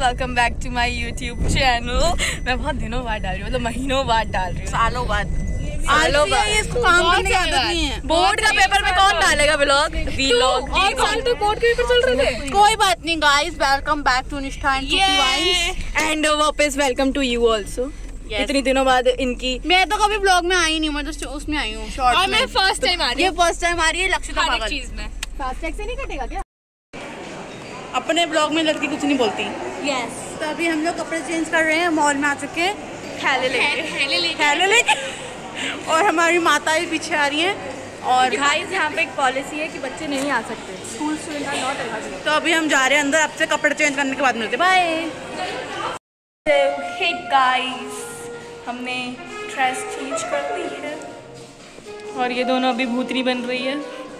Welcome back to my YouTube channel. मैं बहुत दिनों बाद डाल रही हूँ, मतलब महीनों बाद डाल रही हूँ, सालों बाद। इसको काम करने की आदत नहीं है। बोर्ड का पेपर में कौन डालेगा व्लॉग? और साल तो बोर्ड के पेपर चल रहे थे। कोई बात नहीं guys, welcome back to Nishtha and वापस वेलकम टू यू ऑल्सो। इतनी दिनों बाद इनकी मैं तो कभी ब्लॉग में आई नहीं, मैं तो उसमें आई हूँ शॉर्ट में। मैं फर्स्ट टाइम आ रही हूँ। ये फर्स्ट टाइम आ रही है लक्षिता पागल चीज में। फास्टैग से नहीं कटेगा क्या? अपने ब्लॉग में लड़की कुछ नहीं बोलती। यस। तो अभी हम लोग कपड़े चेंज कर रहे हैं, मॉल में आ चुके हैं थैले लेके और हमारी माताएं पीछे आ रही हैं। और गाइस यहाँ पे एक पॉलिसी है कि बच्चे नहीं आ सकते, school student are not allowed. तो अभी हम जा रहे हैं अंदर, आपसे कपड़े चेंज करने के बाद मिलते हैं। बाय। हे गाइस, हमने ड्रेस चेंज कर ली है और ये दोनों अभी भूतनी बन रही है।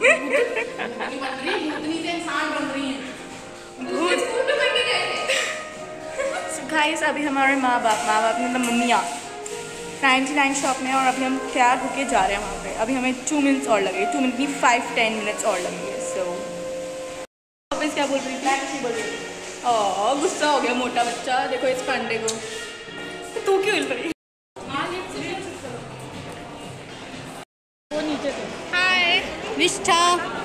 गाइस अभी हमारे माँ बाप मतलब मम्मियाँ 99 शॉप में, और अभी हम तैयार होके जा रहे हैं वहाँ पे। अभी हमें 2 मिनट्स और लगेंगे, 2 मिनट नहीं 5-10 मिनट्स और लगेंगे। सो वापस क्या बोल रही थी? बोल रही थी गुस्सा हो गया मोटा बच्चा, देखो इस पांडे को। तू क्यों हिल रही? वो नीचे थे। हाय निष्ठा।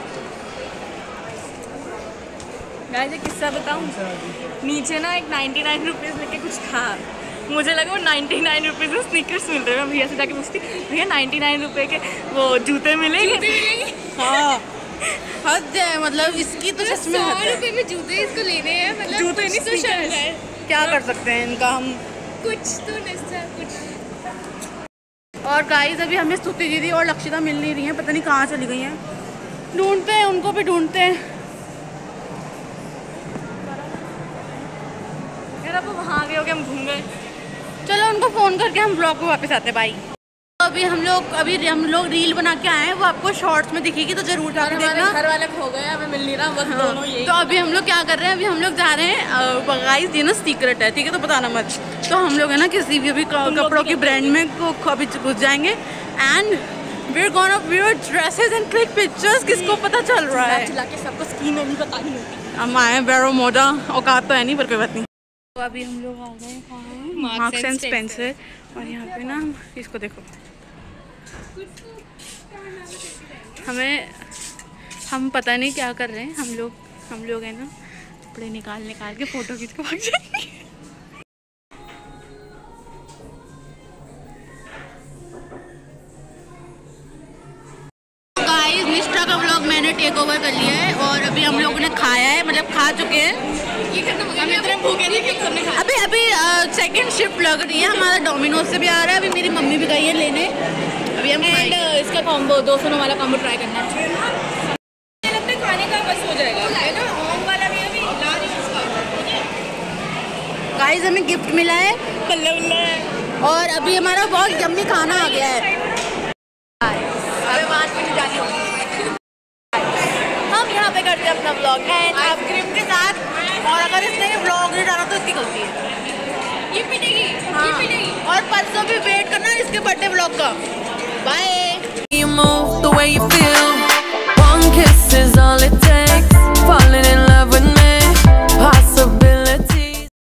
गाइस एक किस्सा बताऊँ? नीचे ना एक 99 रुपीज़ लेके कुछ था, मुझे लगा वो 99 रुपीज़ में स्नीकर्स मिल रहे हैं। मैं भैया से जाके पूछती, भैया 99 रुपये के वो जूते मिलेंगे? हाँ हद है, मतलब इसकी तो सच में हद है। 100 रुपये में जूते इसको लेने हैं, मतलब जूते नहीं तो शर्ट है। क्या कर सकते हैं इनका हम? कुछ तो निश्चय कुछ। और गाइस अभी हमें स्तुति दीदी और लक्षिता मिल नहीं रही हैं, पता नहीं कहाँ चली गई हैं। ढूंढते हैं उनको भी, ढूंढते हैं। यार अब वहाँ गए हो कि हम घूम गए। चलो उनको फ़ोन करके हम ब्लॉग में वापस आते हैं। बाई। अभी हम लोग रील बना के आए हैं, वो आपको शॉर्ट्स में दिखेगी तो जरूर जाकर देखना। घर वाले खो गए, हमें मिल नहीं रहा बस दोनों यही। तो अभी हम लोग क्या कर रहे हैं? अभी हम लोग जा रहे हैं गाइस, ये ना सीक्रेट है, ठीक है, तो बताना मत। तो हम लोग है ना किसी भी कपड़ों की ब्रांड में अभी घुस जाएंगे and we're gonna wear dresses and click pictures। किसको पता चल रहा है? चिल्ला के सबको स्कीम नहीं पता नहीं होती। हम आए बैरो मोटा, औकात तो है नहीं पर कोई बात नहीं। तो अभी हम लोग आ गए मार्क्स एंड स्पेंसर, और यहाँ पे ना इसको देखो, हम पता नहीं क्या कर रहे हैं। हम लोग है ना कपड़े निकाल के फोटो खींच के भाग जाएंगे। गाइस निष्ठा का व्लॉग मैंने टेक ओवर कर लिया है, और अभी हम लोगों ने खाया है, मतलब खा चुके हैं। हम इतने भूखे नहीं कि सबने खा। अभी सेकंड शिफ्ट लग रही है हमारा, डोमिनोज से भी आ रहा है। अभी मेरी मम्मी भी गई है लेने, अभी हम इसका कॉम्बो 200 वाला कॉम्बो ट्राई करना है। अपने खाने का बस हो जाएगा है ना। होम वाला भी अभी ला रही हूं उसका। गाइस हमें गिफ्ट मिला है, बल्ले बल्ले, और अभी हमारा बहुत यम्मी खाना आ गया है। हम यहाँ पे करते हैं अपना ब्लॉग आइसक्रीम के साथ, और अगर इसने ब्लॉग नहीं डाला तो इसकी गलती है, ये पिटेगी। हाँ। ये पिटेगी। और परसों भी वेट करना इसके बर्थडे ब्लॉग का। बाय। You move the way you feel. One kiss is all it takes. Falling